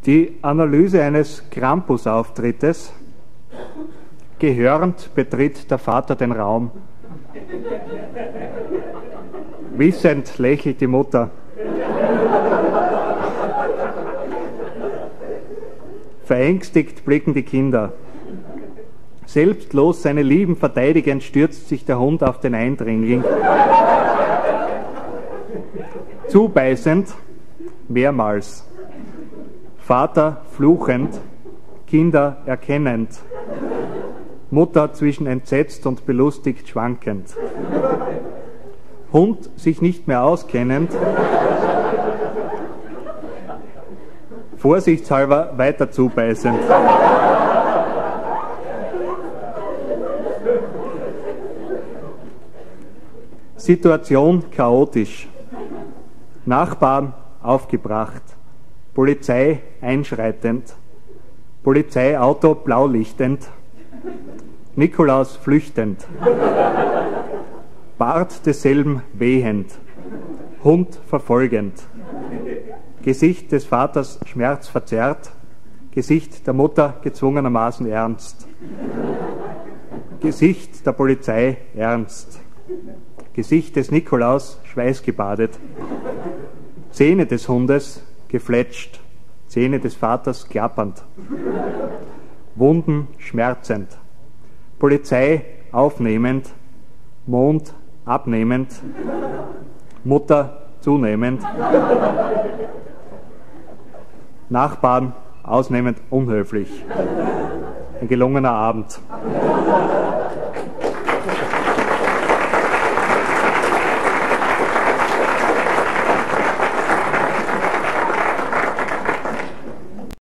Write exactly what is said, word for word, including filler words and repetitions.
Die Analyse eines Krampus-Auftrittes. Gehörend betritt der Vater den Raum. Wissend lächelt die Mutter. Verängstigt blicken die Kinder. Selbstlos seine Lieben verteidigend stürzt sich der Hund auf den Eindringling. Zubeißend, mehrmals. Vater fluchend, Kinder erkennend. Mutter zwischen entsetzt und belustigt schwankend. Hund sich nicht mehr auskennend. Vorsichtshalber weiter zubeißend. Situation chaotisch. Nachbarn aufgebracht. Polizei einschreitend. Polizeiauto blaulichtend. Nikolaus flüchtend. Bart desselben wehend. Hund verfolgend. Gesicht des Vaters schmerzverzerrt. Gesicht der Mutter gezwungenermaßen ernst. Gesicht der Polizei ernst. Gesicht des Nikolaus schweißgebadet. Zähne des Hundes gefletscht. Zähne des Vaters klappernd. Wunden schmerzend. Polizei aufnehmend. Mond abnehmend. Mutter zunehmend. Nachbarn ausnehmend unhöflich. Ein gelungener Abend.